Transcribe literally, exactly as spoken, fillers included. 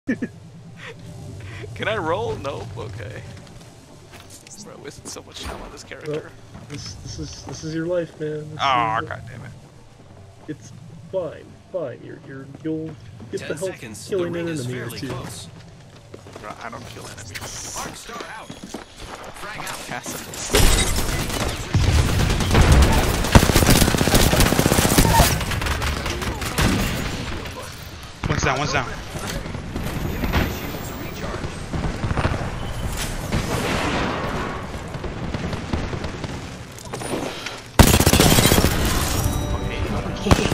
Can I roll? Nope. Okay. Bro, I wasted so much time on this character. Well, this this is this is your life, man. This Oh, is, god damn it. It's fine, fine. You're you're you'll get the Ten help seconds. killing the an ring is enemy or fairly two. close. Bro, I don't kill enemies. Arc star out. Frag out. Passive. One's down, one's down. Okay.